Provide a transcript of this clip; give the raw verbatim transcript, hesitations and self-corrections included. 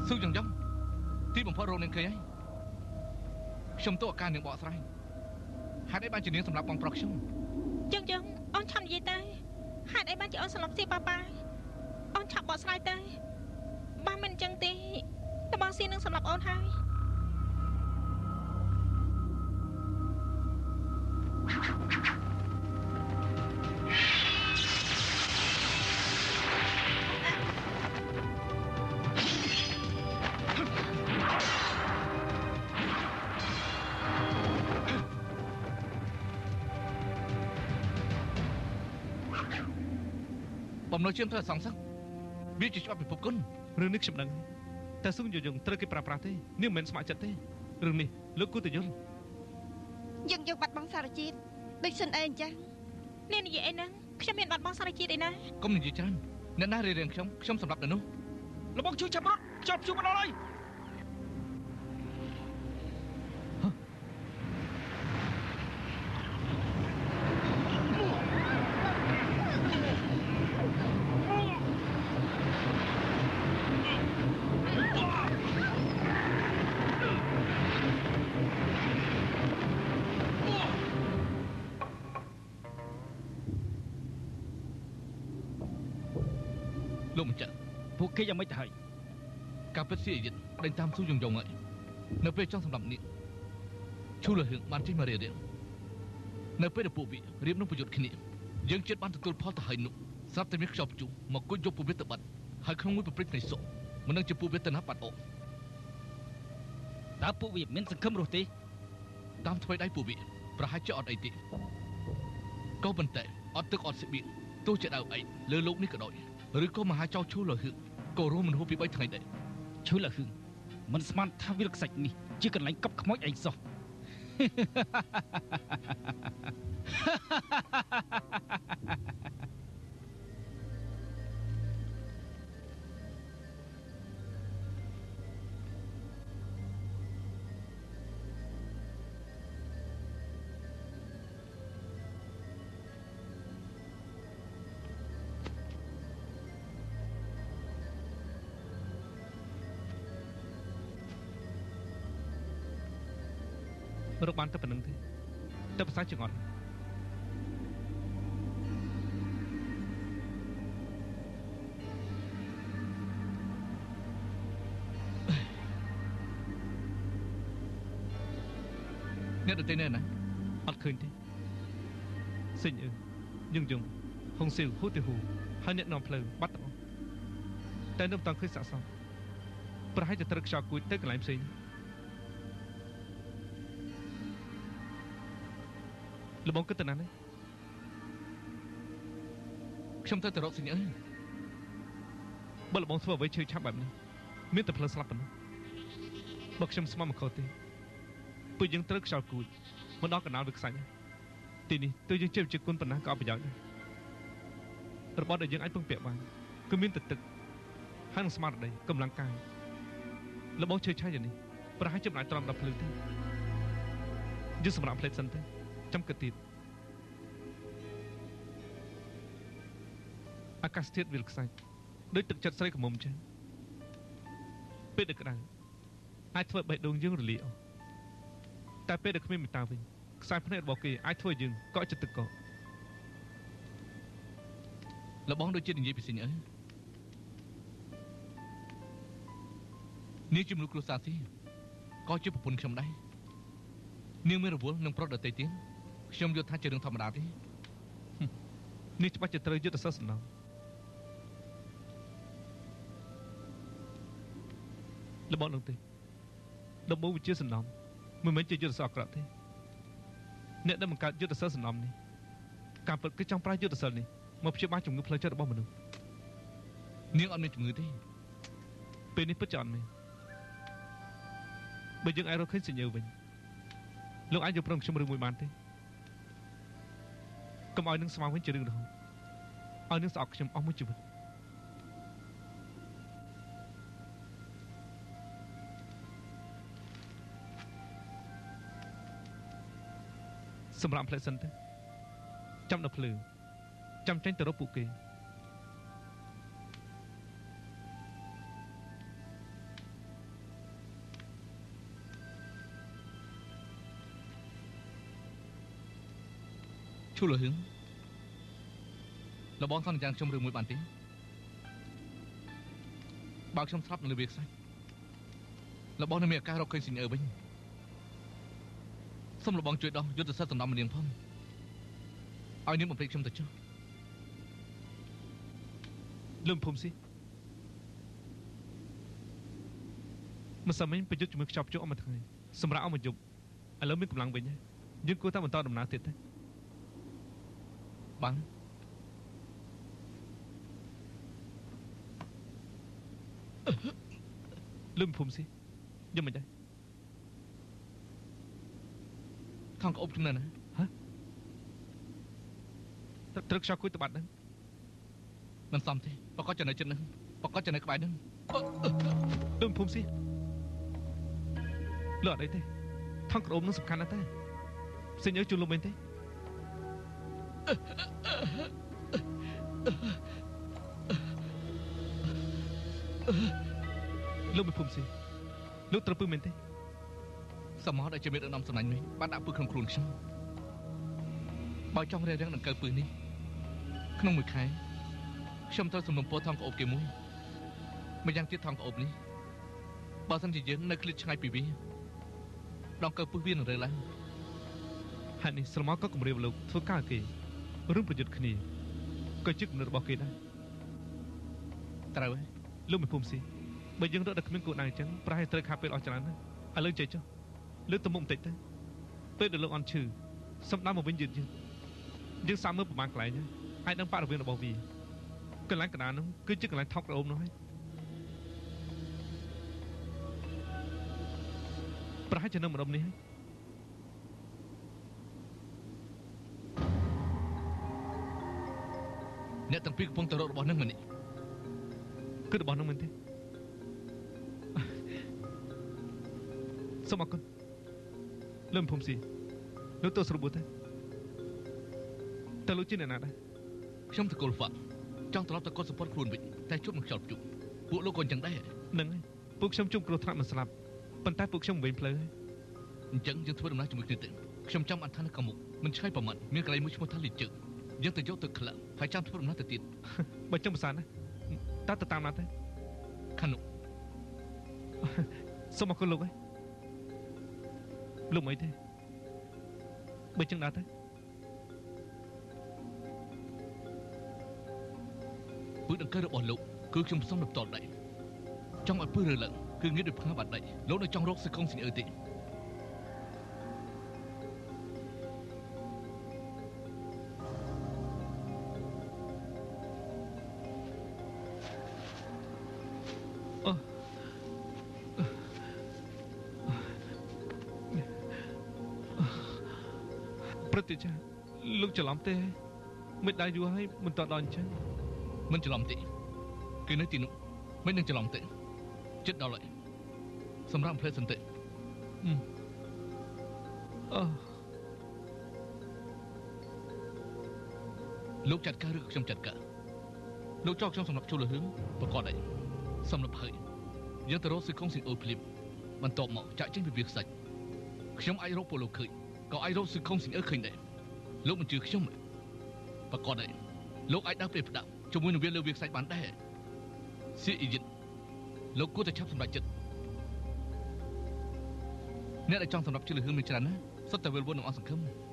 ស៊ូយ៉ាងយ៉ងទីបំផុតរោនាងឃើញហើយខ្ញុំទៅអាការនាងបកស្រាយហេតុអីបានជានាងសម្រាប់បងប្រុសខ្ញុំយ៉ាងយ៉ាងអូនឆាប់និយាយទៅហេតុអីបានជាអូនសម្លាប់សៀប៉ាប៉ាអូនឆាប់បកស្រាយទៅបើមិនអញ្ចឹងទេតើបងសៀនឹងសម្លាប់អូនហើយបំណុលជឿនត្រូវសងសឹកវាជាច្បាប់ពិភពគុណរឿងនេះខ្ញុំដឹងតែស៊ូយយងត្រូវគេប្រាប់ប្រាស់ទេនាងមិនមែនស្ម័គ្រចិត្តទេរឿងនេះលោកគូតយល់យើងយើងបាត់បង់សារជាតិដូចសិនអីអញ្ចឹងអ្នកនិយាយអីហ្នឹងខ្ញុំមានបាត់បង់សារជាតិអីណាកុំនិយាយច្រើនអ្នកណារៀបរៀងខ្ញុំខ្ញុំសម្រាប់នៅនោះលោកបងជួយចាប់រត់ចាប់ជួបមកដល់ហើយលោកមិនចាក់ពួកគេយ៉ាងម៉េចទៅហើយការពិតជាយិតដេញតាមស៊ូយងយងហើយនៅពេលចង់សម្រាប់នេះឈូលហឹងបានចេញមករៀបរៀងនៅពេលដែលពួកវារៀបនឹងប្រយុទ្ធគ្នាយើងជិតបានទទួលផលទៅហើយនោះស្រាប់តែមានខ្យល់ព្យុះមកគួចយកពួកវាទៅបាត់ហើយក្នុងមួយប្រព្រឹត្តនៃសុខមិននឹងជាពួកវាទៅណាបាត់អោតើពួកវាមានសង្ឃឹមរស់ទេតាមធ្វើដៃពួកវាប្រហែលជាអត់អីទេក៏ប៉ុន្តែអត់ទឹកអត់ស្បៀងទោះជាដៅឯងលើលោកនេះក៏ដោយឬក៏មហាចៅឈូលហឹងក៏រួមមិនហួសពីបីថ្ងៃដែរឈូលហឹងមិនស្មានថាវាលខ្សាច់នេះជាកន្លែងកប់ខ្មោចឯងសោះរកបានតែប៉ុណ្្នឹងទេតែភាសាជាងអត់អ្នកដទៃណែណាអត់ឃើញទេសិញអឺយងយងហុងស៊ីវហ៊ូទីហ៊ូហើយអ្នកនាំផ្លូវបាត់ទាំងអស់តែនៅមិនតាន់ឃើញសាកសពប្រហែលជាត្រូវខ្យល់គួចទៅកន្លែងផ្សេងលបងគិតទៅណានេះខ្ញុំទៅទៅរកសិញអើបើលបងធ្វើអ្វីឈឺឆាប់បែបនេះមានតែផ្លូវស្លាប់ប៉ុណ្ណោះបើខ្ញុំស្មានមកខុសទេពេលយើងត្រូវខ្យល់គួចមកដល់កណ្ដាលវាខ្សាច់ទីនេះទើបយើងជិះជាគុណប៉ុណ្ណាក៏អត់ប្រយោជន៍ដែររបស់ដែលយើងអាចពឹងពាក់បានគឺមានតែទឹកហើយនឹងស្មារតីកម្លាំងកាយលបងឈឺឆាប់យ៉ាងនេះប្រហែលជាមិនអាចទ្រាំដល់ភ្លើងទេយើងសម្រាប់ផ្លេតសិនទេចាំគិតទៀតអាកាសធាតុវាលខ្សាច់ដូចទឹកចិត្តស្រីកមុំចឹងពេលដែលក្តៅអាចធ្វើបេះដូងយើងរលាកអស់តែពេលដែលគ្មានមេត្តាវិញខ្សែភ្នែករបស់គេអាចធ្វើយើងកក់ចិត្តទឹកកកលបងដូចជានិយាយពីសិញអើនាងជាមនុស្សគ្រួសារស៊ីក៏ជាប្រពន្ធខ្ញុំដែរនាងមានរវល់នឹងប្រុសដទៃទៀតខ្ញុំយល់ថាជារឿងធម្មតាទេនេះច្បាស់ជាត្រូវយុទ្ធសាស្ត្រសំណងរបស់នឹងទេដំបូងវាជាសំណងមិនមែនជាយុទ្ធសាស្ត្រអាក្រក់ទេអ្នកដែលបង្កើតយុទ្ធសាស្ត្រសំណងនេះការពិតគឺចង់ប្រើយុទ្ធសាស្ត្រនេះមកព្យាបាលជំងឺផ្លូវចិត្តរបស់មនុស្សនាងអត់មានជំងឺទេពេលនេះពិតជាអត់មានបើយើងអាចរកឃើញសញ្ញាវិញលោកអាចយកប្រឹងខ្ញុំរឿងមួយបានទេកុំឲ្យនឹងស្មារវិញជារឿងរហូតឲ្យនឹងស្អប់ខ្ញុំអស់មួយជីវិតសម្រាប់ផ្លែសិនទៅចាំដល់ភ្លើងចាំចេញទៅរកពួកគេឈូលហឹងលោកបងសន្យាខ្ញុំរឿងមួយបានទេបើខ្ញុំស្លាប់នៅលើវាខ្សាច់លោកបងនឹងមានឱកាសរកឃើញស៊ីនអឺវិញសូមលោកបងជួយដោះយុទ្ធសាស្ត្រសំណំនាងផងឲ្យនាងបំភ្លេចខ្ញុំទៅចុះលឹមភូមិស៊ីមិនសមវិញប្រយុទ្ធជាមួយខ្ចប់ជក់អស់មួយថ្ងៃសម្រាប់អស់មួយយប់ឥឡូវមានកម្លាំងវិញហើយយើងគួរតែបន្តដំណើរទៀតទេបានលឹមភូមិស៊ីយកមិនដែរថងក្អប់ចំណិនហ៎ត្រូវខ្ចប់គួយទៅបាត់ហ្នឹងមិនសមទេបកកចំណិនចិត្តហ្នឹងបកកចំណិនក្បែរហ្នឹងលឹមភូមិស៊ីលោកអត់អីទេថងក្អប់នឹងសំខាន់ណាស់តែផ្សេងអើជួយលោកមែនទេលោកមិនភូមិស៊ីលោកត្រូវពឹងមែនទេសមត្ថដែលជាមេដឹកនាំសំណាញ់នេះបានដាក់ពឹសក្នុងខ្លួនខ្ញុំបើចង់រារាំងនឹងកើពឹសនេះក្នុងមួយខែខ្ញុំត្រូវសំណុំពរថងក្អប់គេមួយម្យ៉ាងទៀតថងក្អប់នេះបើសិនជាយើងនៅឃ្លាតឆ្ងាយពីវាដងកើពឹសវានឹងរើឡើងហេតុនេះស្រមោលក៏គម្រាមលោកធ្វើការគេរឿងប្រយុទ្ធគ្នាក៏ជាគំនិតរបស់គេដែរត្រូវហើយលោកមិនភូមិស៊ីបើយើងរកតែគ្មានគោលដៅអញ្ចឹងប្រហែលត្រូវខាប់ពេលអស់ច្រើនណាស់ឥឡូវចេះចុះលើកទៅមុខបន្តិចទៅពេលដែលលោកអន់ឈឺសំដៅមកវិញយឺតយឺតយើងសាកមើលប្រមាណកន្លែងហើយដឹងបរិវេណរបស់វាកន្លែងកណ្ដាលនោះគឺជាកន្លែងថោកក្រអូបនោះហើយប្រហែលជានៅម្ដុំនេះហើយអ្នកទាំងពីរកំពុងទៅរករបស់នឹងម្នាក់គឺរបស់នឹងមែនទេសូមអរគុណលើមភូមិស៊ីលោកទៅស្រួលទេតើលោកជាអ្នកណាដែរខ្ញុំតកុលហ្វាក់ចង់ត្រឡប់ទៅកត់សម្ពត់ខ្លួនវិញតែជួបនឹងខ្យល់ព្យុះពួកលោកក៏អញ្ចឹងដែរនឹងហើយពួកខ្ញុំជុំគ្រោះថ្នាក់មិនស្លាប់ប៉ុន្តែពួកខ្ញុំវិញផ្លូវហើយអញ្ចឹងយើងធ្វើដំណើរជាមួយគ្នាទៅខ្ញុំចាំអត់ថានៅកមុខមិនឆ្ងាយប្រមាណមានកន្លែងមួយឈ្មោះថាលីជើយើងទៅយកទឹកខ្លះហើយចាំធ្វើដំណើរទៅទៀតបើចឹងប្រសាណាតើទៅតាមណាទេខាងនោះសូមអរគុណលោកហើយលោកមិនអីទេបើចឹងដែរទៅពឹសដង្កូវរបស់លោកគឺខ្ញុំសុំដល់តដែរចង់ឲ្យពឹសរើឡើងគឺងាយដូចផ្កាបាត់ដៃលោកនៅចង់រកសឹកកងស៊ីនអឺទេព្រឹត្តិចាលោកច្រឡំទេមិនដែរយូរហើយមិនតដល់អញ្ចឹងមិនច្រឡំទេគឺនៅទីនោះមិននឹងច្រឡំទេចិត្តដល់ហើយសម្រាប់ផ្លេតសន្តិអឺលោកចាត់ការឬខ្ញុំចាត់ការលោកចោលខ្ញុំសម្រាប់ចូលលរឿងប្រកបដែរសម្រាប់ហើយយើងទៅរកស៊ីកុងស៊ីអូភ្លាមបន្ទាប់មកចាក់ចេញពីវាខ្សាច់ខ្ញុំអាចរកពលលោកឃើញក៏អាចរកស៊ីកុងស៊ីអឺឃើញដែរលោកមិនជឿខ្ញុំប្រកបដែរលោកអាចដើរព្រៃផ្ដាប់ជាមួយនឹងវាលើវាខ្សាច់បានដែរសៀអ៊ីយិតលោកគួរតែឆាប់សម្រេចចិត្តអ្នកដែលចង់សម្រាប់ជឿលរឿងមានច្រើនណាស់សុទ្ធតែវិលវល់នឹងអស់សង្ឃឹម